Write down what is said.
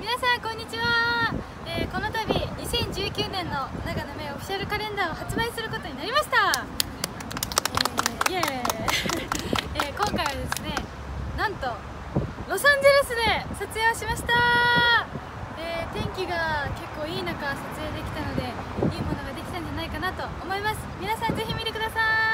皆さんこんにちは。この度2019年の長野めオフィシャルカレンダーを発売することになりました。イエーイ今回はですね、なんとロサンゼルスで撮影をしました。天気が結構いい中撮影できたので、いいものができたんじゃないかなと思います。皆さんぜひ見てください。